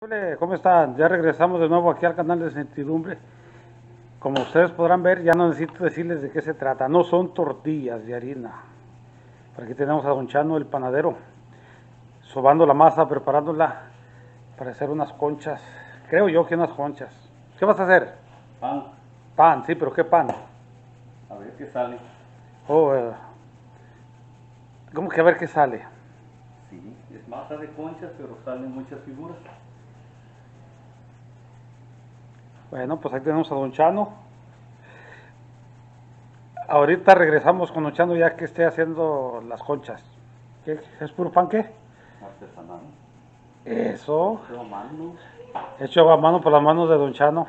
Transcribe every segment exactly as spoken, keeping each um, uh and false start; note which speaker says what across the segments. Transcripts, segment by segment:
Speaker 1: Hola, ¿cómo están? Ya regresamos de nuevo aquí al canal de Certidumbre. Como ustedes podrán ver, ya no necesito decirles de qué se trata. No son tortillas de harina. Por aquí tenemos a Don Chano, el panadero, sobando la masa, preparándola para hacer unas conchas. Creo yo que unas conchas. ¿Qué vas a hacer?
Speaker 2: Pan,
Speaker 1: Pan, sí, pero ¿qué pan?
Speaker 2: a ver qué sale.
Speaker 1: Oh, eh, ¿cómo que a ver qué sale?
Speaker 2: Sí, es masa de conchas, pero salen muchas figuras.
Speaker 1: Bueno, pues ahí tenemos a Don Chano. Ahorita regresamos con Don Chano ya que esté haciendo las conchas. ¿Qué? ¿Es puro pan qué?
Speaker 2: Artesanal.
Speaker 1: Eso.
Speaker 2: Hecho a mano.
Speaker 1: Hecho a mano por las manos de Don Chano.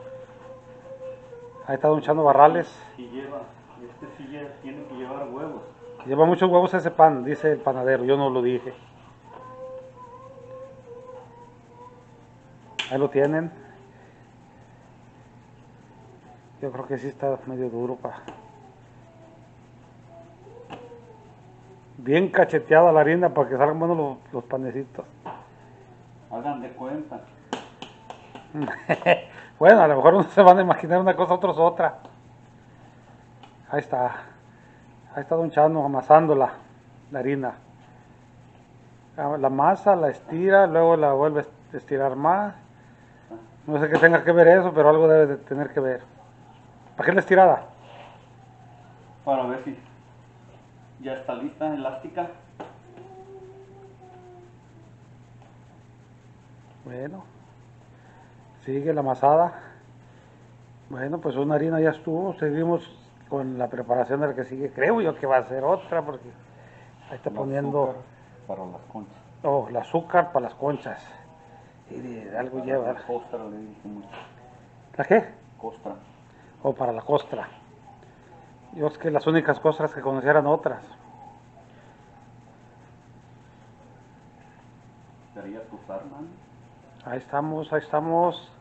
Speaker 1: Ahí está Don Chano
Speaker 2: Este
Speaker 1: Barrales.
Speaker 2: sí, sí lleva, este sí lle- tiene que llevar huevos.
Speaker 1: Lleva muchos huevos ese pan, dice el panadero. Yo no lo dije. Ahí lo tienen. Yo creo que sí está medio duro pa. Bien cacheteada la harina para que salgan buenos los, los panecitos.
Speaker 2: Hagan de cuenta.
Speaker 1: Bueno, a lo mejor uno se van a imaginar una cosa, otros otra. Ahí está. Ahí está Don Chano amasándola, la harina. La masa la estira, luego la vuelve a estirar más. No sé qué tenga que ver eso, pero algo debe de tener que ver. ¿Para qué la estirada?
Speaker 2: Para ver si ya está lista, elástica.
Speaker 1: Bueno, sigue la amasada. Bueno, pues una harina ya estuvo. Seguimos con la preparación de la que sigue. Creo yo que va a ser otra porque ahí está
Speaker 2: El
Speaker 1: poniendo,
Speaker 2: azúcar para las conchas.
Speaker 1: oh, el azúcar para las conchas. Y de algo
Speaker 2: Para
Speaker 1: lleva.
Speaker 2: la costra le dije mucho.
Speaker 1: ¿La qué?
Speaker 2: Costra.
Speaker 1: O para la costra. Yo es que las únicas costras que conocía eran otras.
Speaker 2: ¿Querías usar, man?
Speaker 1: Ahí estamos, ahí estamos.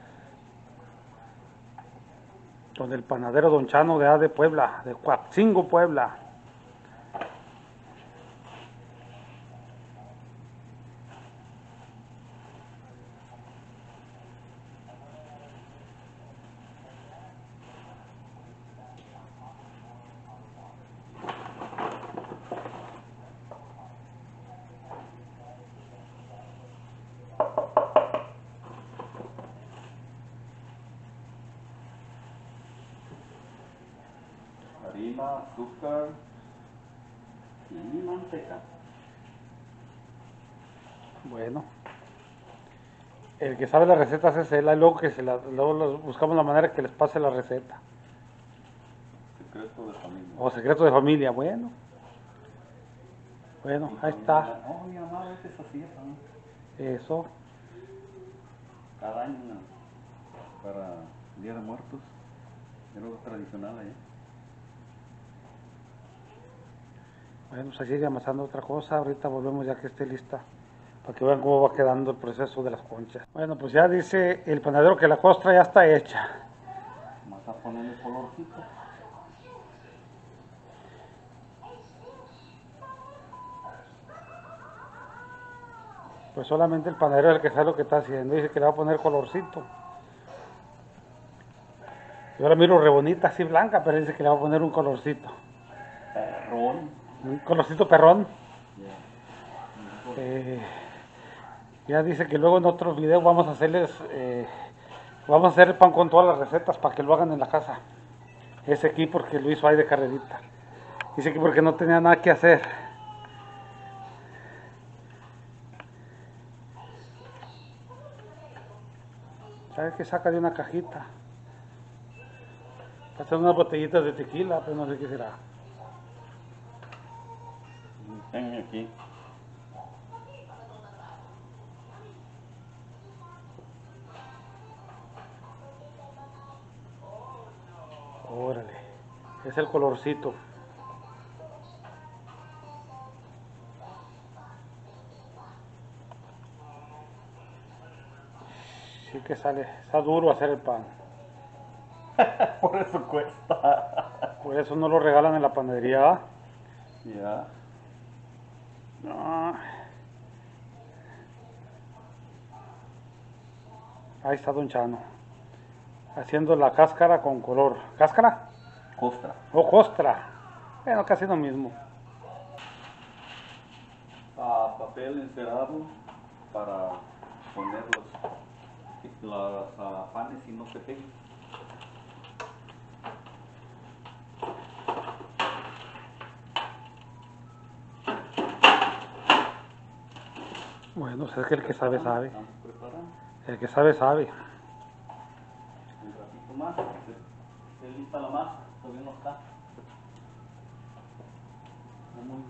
Speaker 1: Con el panadero Don Chano de A de Puebla, de Coatzingo, Puebla.
Speaker 2: Harina, azúcar y manteca.
Speaker 1: Bueno, el que sabe las recetas es él, y luego que se la, luego buscamos la manera que les pase la receta.
Speaker 2: Secreto de familia.
Speaker 1: O secreto de familia, bueno. Bueno,
Speaker 2: Y
Speaker 1: ahí
Speaker 2: también
Speaker 1: está.
Speaker 2: la- oh, mi mamá a veces hacía también.
Speaker 1: Eso.
Speaker 2: Cada año ¿no? Para el Día de Muertos. Era algo tradicional allá.
Speaker 1: Bueno, se sigue amasando otra cosa. Ahorita volvemos ya que esté lista. Para que vean cómo va quedando el proceso de las conchas. Bueno, pues ya dice el panadero que la costra ya está hecha.
Speaker 2: Vas a ponerle colorcito.
Speaker 1: Pues solamente el panadero es el que sabe lo que está haciendo. Dice que le va a poner colorcito. Yo la miro re bonita, así blanca, pero dice que le va a poner un colorcito.
Speaker 2: Perrón.
Speaker 1: Un colorcito perrón.
Speaker 2: Yeah.
Speaker 1: Eh, ya dice que luego en otros videos vamos a hacerles, eh, vamos a hacer el pan con todas las recetas para que lo hagan en la casa. Ese aquí porque lo hizo ahí de carrerita. Dice que porque no tenía nada que hacer. ¿Sabes qué saca de una cajita? Para hacer unas botellitas de tequila, pero no sé qué será.
Speaker 2: Tengo aquí.
Speaker 1: Órale, es el colorcito. Sí que sale, está duro hacer el pan.
Speaker 2: Por eso cuesta.
Speaker 1: Por eso no lo regalan en la panadería, ¿va?
Speaker 2: Ya.
Speaker 1: No. Ahí está Don Chano, haciendo la cáscara con color. ¿Cáscara?
Speaker 2: Costra.
Speaker 1: O costra. Bueno, casi lo mismo.
Speaker 2: Ah, papel encerado para poner los, las ah, panes y no se peguen.
Speaker 1: Bueno, pues es que el que sabe, sabe.
Speaker 2: Estamos preparando.
Speaker 1: El que sabe, sabe.
Speaker 2: Un ratito más, se, se lista la masa, todavía no está. No muy...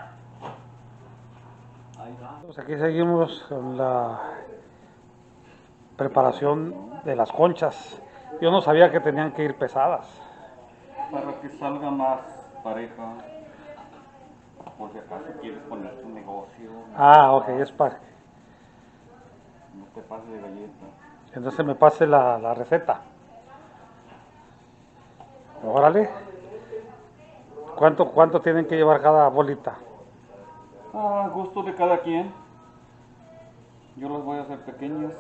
Speaker 2: Ahí va.
Speaker 1: Pues aquí seguimos con la preparación de las conchas. Yo no sabía que tenían que ir pesadas.
Speaker 2: Para que salga más pareja, por si acaso quieres poner tu negocio.
Speaker 1: Ah, ok, es para...
Speaker 2: No te pases de galleta.
Speaker 1: Entonces me pase la, la receta. Órale. ¿Cuánto, ¿Cuánto tienen que llevar cada bolita?
Speaker 2: A gusto de cada quien. Yo las voy a hacer pequeñas.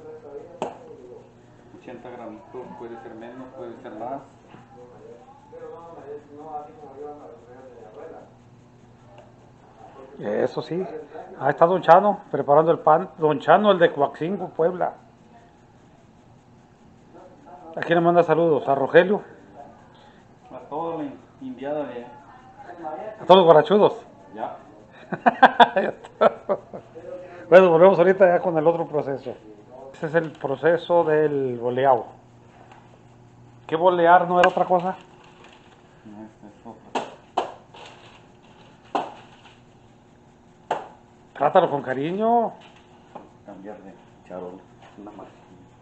Speaker 2: ochenta gramitos, puede ser menos, puede ser más.
Speaker 1: Eso sí. Ahí está Don Chano preparando el pan. Don Chano, el de Coaxingo, Puebla. ¿A quién le manda saludos? A Rogelio.
Speaker 2: A toda la indiada de...
Speaker 1: A todos los guarachudos.
Speaker 2: Ya.
Speaker 1: Ya está. Bueno, volvemos ahorita ya con el otro proceso. Ese es el proceso del boleado. ¿Qué bolear no era otra cosa?
Speaker 2: No, esta es otra.
Speaker 1: Trátalo con cariño.
Speaker 2: Cambiar de charol. Una más.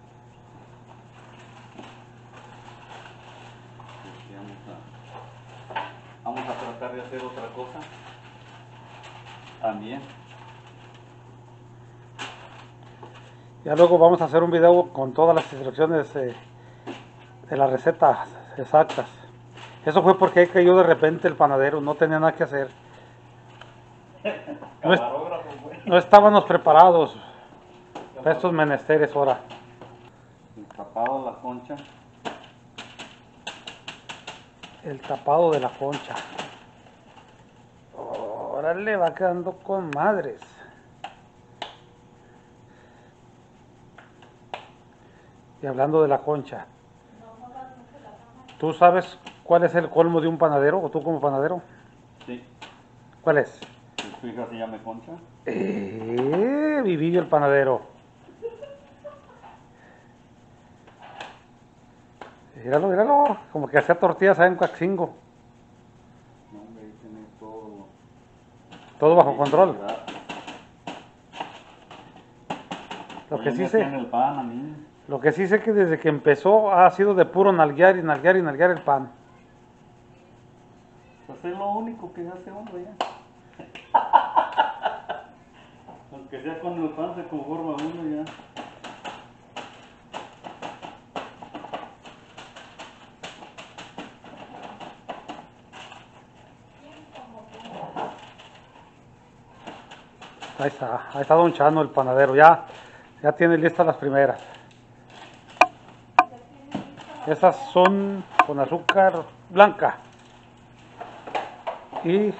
Speaker 2: Vamos a, vamos a tratar de hacer otra cosa. También.
Speaker 1: Ya luego vamos a hacer un video con todas las instrucciones eh, de las recetas exactas. Eso fue porque ahí cayó de repente el panadero, no tenía nada que hacer. No, es-
Speaker 2: Camarógrafo, güey.
Speaker 1: no estábamos preparados para estos menesteres ahora.
Speaker 2: El tapado de la concha.
Speaker 1: El tapado de la concha. Órale, va quedando con madres. Y hablando de la concha, ¿tú sabes cuál es el colmo de un panadero o tú como panadero?
Speaker 2: Sí.
Speaker 1: ¿Cuál es?
Speaker 2: Que su hija se llame Concha.
Speaker 1: Eh, Vivillo el panadero. Míralo, míralo, como que hacía tortillas ahí en Coaxingo.
Speaker 2: No, hombre, ahí tiene todo.
Speaker 1: Todo bajo control. Lo que
Speaker 2: Oye,
Speaker 1: sí
Speaker 2: me
Speaker 1: sé,
Speaker 2: hacían el pan a mí.
Speaker 1: lo que sí sé que desde que empezó ha sido de puro nalguear y nalguear y nalguear el pan.
Speaker 2: Pues es lo único que hace hombre ya. Aunque sea con el pan se conforma uno ya.
Speaker 1: Ahí está, ahí está Don Chano el panadero, ya, ya tiene listas las primeras. Estas son con azúcar blanca. Y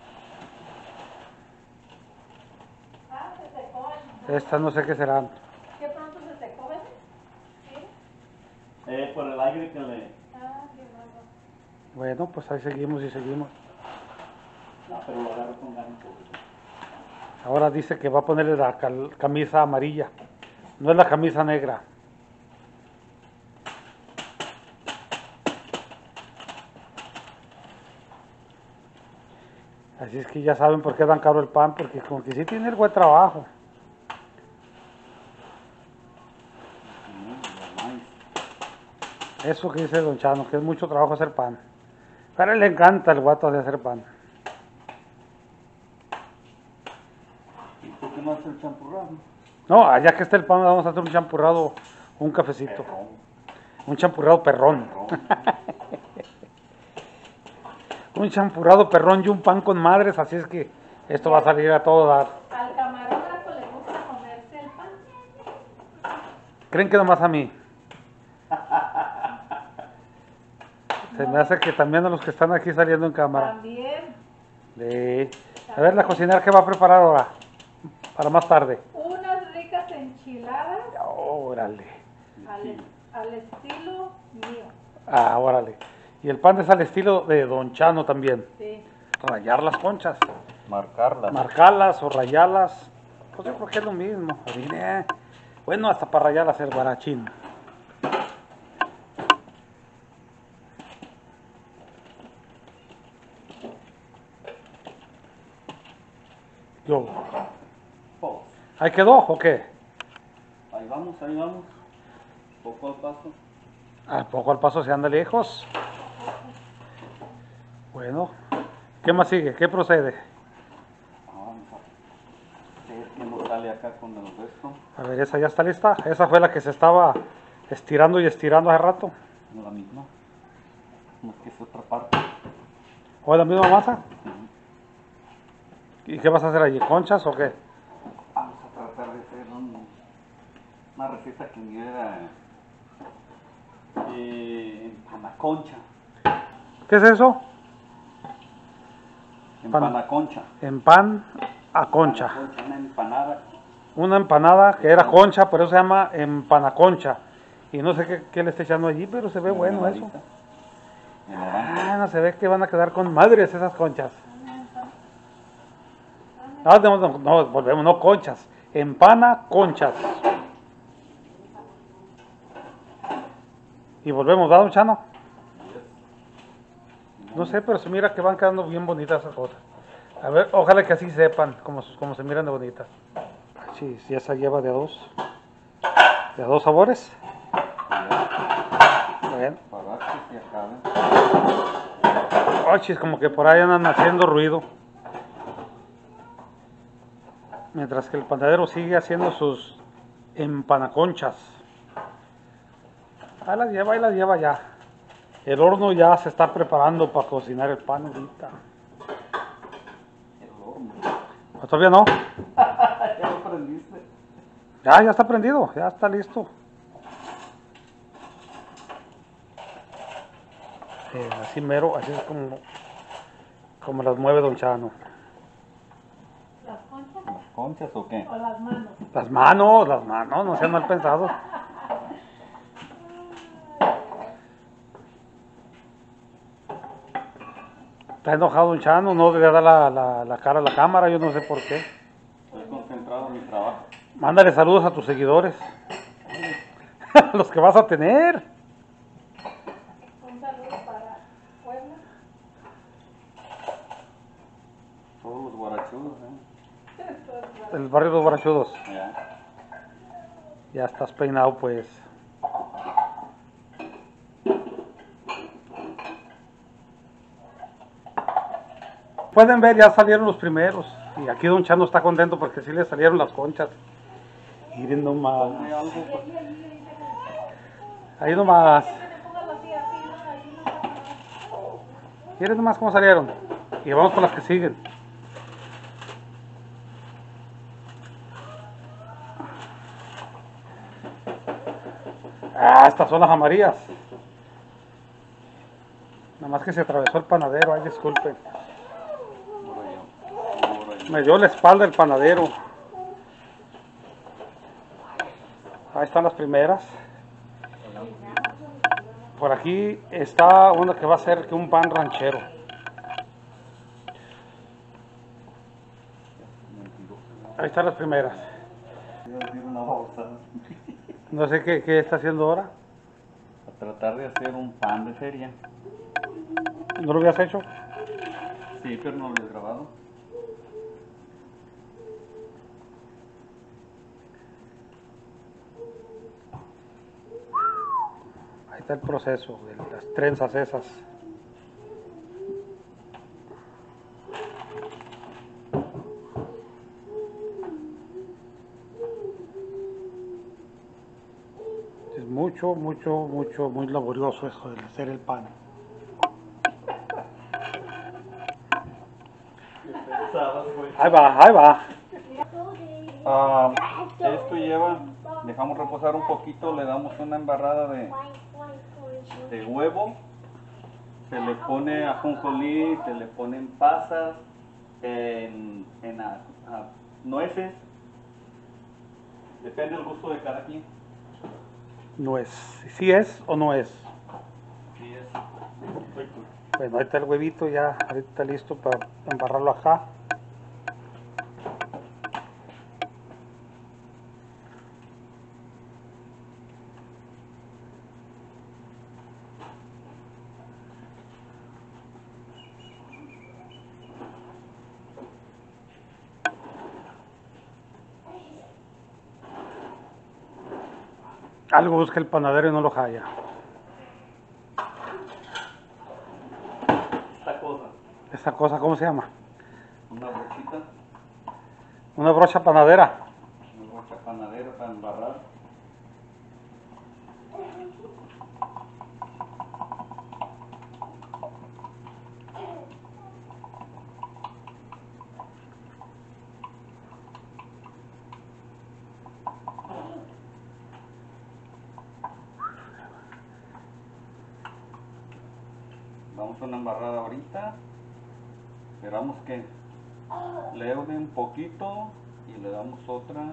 Speaker 3: Ah, se secó.
Speaker 1: estas no sé qué serán.
Speaker 3: ¿Qué pronto se secó, ves? ¿Sí?
Speaker 2: Eh, por el aire que le...
Speaker 3: Ah, qué malo.
Speaker 1: Bueno, pues ahí seguimos y seguimos.
Speaker 2: No, pero lo agarro con ganas.
Speaker 1: Ahora dice que va a ponerle la cal- camisa amarilla. No es la camisa negra. Así es que ya saben por qué dan caro el pan, porque como que sí tiene el buen trabajo. Eso que dice Don Chano, que es mucho trabajo hacer pan. Pero a él le encanta el guato de hacer pan.
Speaker 2: ¿Y por qué no hace el champurrado?
Speaker 1: No, ya que está el pan, vamos a hacer un champurrado, un cafecito.
Speaker 2: Perrón,
Speaker 1: Un champurrado perrón.
Speaker 2: perrón.
Speaker 1: Un champurrado perrón y un pan con madres, así es que esto va a salir a todo dar.
Speaker 3: Al camarógrafo le gusta comerse el pan.
Speaker 1: ¿Creen que nomás a mí? Se me hace que también a los que están aquí saliendo en cámara.
Speaker 3: También.
Speaker 1: Sí. A ver, la cocinera, ¿qué va a preparar ahora? Para más tarde.
Speaker 3: Unas ricas enchiladas
Speaker 1: Órale.
Speaker 3: al, al estilo mío.
Speaker 1: Ah, órale. Y el pan es al estilo de Don Chano también.
Speaker 3: Sí.
Speaker 1: Rayar las conchas.
Speaker 2: Marcarlas.
Speaker 1: Marcarlas o rayarlas. Pues yo creo que es lo mismo. Adivine. Bueno, hasta para rayarlas el guarachín. Yo.
Speaker 2: Oh,
Speaker 1: ¿Ahí quedó o qué?
Speaker 2: ahí vamos, ahí vamos. Poco al paso.
Speaker 1: A poco al paso se anda lejos. Bueno, ¿qué más sigue? ¿Qué procede?
Speaker 2: Vamos a ver qué nos sale acá con el resto.
Speaker 1: A ver, esa ya está lista. Esa fue la que se estaba estirando y estirando hace rato.
Speaker 2: La misma. No que es otra parte.
Speaker 1: ¿O la misma masa? ¿Y qué vas a hacer allí? ¿Conchas o qué?
Speaker 2: Vamos a tratar de hacer un- una receta que me era eh, empanaconcha.
Speaker 1: ¿Qué es eso?
Speaker 2: Empanaconcha.
Speaker 1: En pan a concha.
Speaker 2: Empanaconcha, una empanada.
Speaker 1: Una empanada que era concha, por eso se llama empanaconcha. Y no sé qué, qué le está echando allí, pero se ve bueno eso.
Speaker 2: De naranja.
Speaker 1: Ah, no se ve que van a quedar con madres esas conchas. No, no, no, no, volvemos, no conchas. Empana conchas. Y volvemos, ¿verdad, don Chano? No sé, pero se mira que van quedando bien bonitas esas cosas. A ver, ojalá que así sepan, como, como se miran de bonitas. Sí, sí, esa lleva de a dos. De a dos sabores. Bueno.
Speaker 2: Para que se acabe.
Speaker 1: Ay, chis, como que por ahí andan haciendo ruido. Mientras que el panadero sigue haciendo sus empanaconchas. Ahí las lleva, ahí las lleva ya. El horno ya se está preparando para cocinar el pan ahorita.
Speaker 2: El horno.
Speaker 1: ¿O todavía no?
Speaker 2: Ya lo prendiste.
Speaker 1: Ya, ya está prendido, ya está listo. Eh, así mero, así es como, como las mueve don Chano.
Speaker 3: ¿Las conchas
Speaker 2: ¿Las conchas o qué?
Speaker 3: o las manos?
Speaker 1: Las manos, las manos, no sean mal pensados. Está enojado don Chano, no le da la, la, la cara a la cámara, yo no sé por qué.
Speaker 2: Estoy concentrado en mi trabajo.
Speaker 1: Mándale saludos a tus seguidores. Los que vas a tener.
Speaker 3: Un saludo para Puebla.
Speaker 2: Todos los guarachudos, ¿eh?
Speaker 1: El barrio de los Barachudos.
Speaker 2: Ya.
Speaker 1: Ya estás peinado, pues. Pueden ver, ya salieron los primeros. Y aquí don Chano está contento porque sí le salieron las conchas. Miren nomás.
Speaker 2: Ponme algo, pues.
Speaker 1: Ahí nomás.
Speaker 3: Póngalo así, así, ¿no? Ahí no pasa nada.
Speaker 1: Miren nomás cómo salieron. Y vamos con las que siguen. Ah, estas son las amarillas. Nada más que se atravesó el panadero, ay disculpen.
Speaker 2: Ahora yo. Ahora yo.
Speaker 1: Me dio la espalda el panadero. Ahí están las primeras. Por aquí está una que va a ser que un pan ranchero. Ahí están las primeras.
Speaker 2: Voy a decir una babosa.
Speaker 1: No sé qué, qué está haciendo ahora.
Speaker 2: A tratar de hacer un pan de feria.
Speaker 1: ¿No lo habías hecho?
Speaker 2: Sí, pero no lo he grabado.
Speaker 1: Ahí está el proceso de las trenzas esas. Es mucho, mucho, mucho, muy laborioso eso de hacer el pan. Ahí va, ahí va.
Speaker 2: Ah, esto lleva Dejamos reposar un poquito, le damos una embarrada de, de huevo. Se le pone ajonjolí, se le ponen pasas, en, en a, a nueces. Depende del gusto de cada quien.
Speaker 1: Nuez. ¿Sí es o no es?
Speaker 2: Sí es.
Speaker 1: Bueno, ahí está el huevito ya, ahorita está listo para embarrarlo acá. Algo busca el panadero y no lo halla.
Speaker 2: Esta cosa,
Speaker 1: ¿Esa cosa cómo se llama?
Speaker 2: una brochita,
Speaker 1: Una brocha panadera.
Speaker 2: una brocha panadera para embarrar. Damos una embarrada ahorita, esperamos que leude un poquito y le damos otra.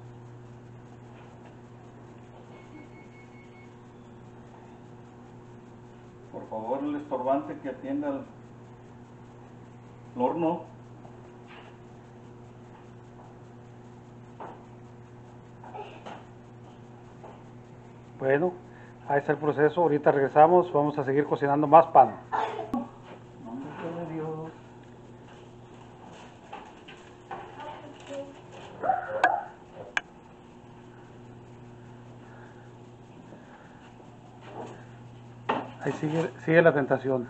Speaker 2: Por favor, el estorbante que atienda el, el horno.
Speaker 1: Bueno, ahí está el proceso. Ahorita regresamos, vamos a seguir cocinando más pan.
Speaker 2: Nombre de Dios.
Speaker 1: Ahí sigue, sigue la tentación.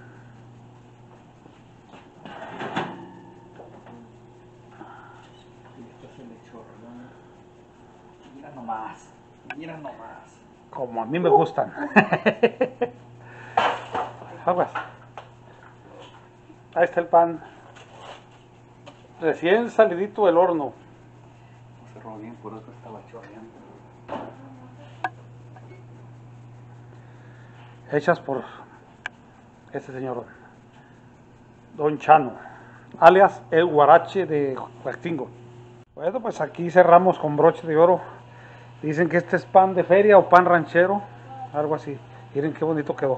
Speaker 2: Esto se le chorreó. Mira nomás, mira nomás.
Speaker 1: Como a mí me gustan. Aguas. Ahí está el pan. Recién salidito del horno.
Speaker 2: No cerró bien, por eso estaba chorreando.
Speaker 1: Hechas por este señor Don Chano, alias el Guarache de Huastingo. Bueno, pues aquí cerramos con broche de oro. Dicen que este es pan de feria o pan ranchero, algo así. Miren qué bonito quedó.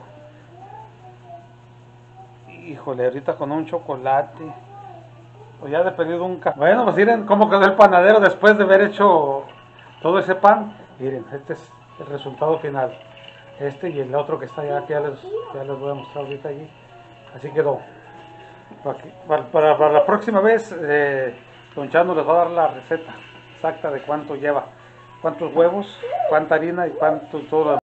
Speaker 1: Híjole, ahorita con un chocolate. O ya de pedido un café. Bueno, pues miren cómo quedó el panadero después de haber hecho todo ese pan. Miren, este es el resultado final. Este y el otro que está allá, que ya les, ya les voy a mostrar ahorita allí. Así quedó. Para, para, para la próxima vez, eh, Don Chano les va a dar la receta exacta de cuánto lleva, cuántos huevos, cuánta harina y cuánto todo.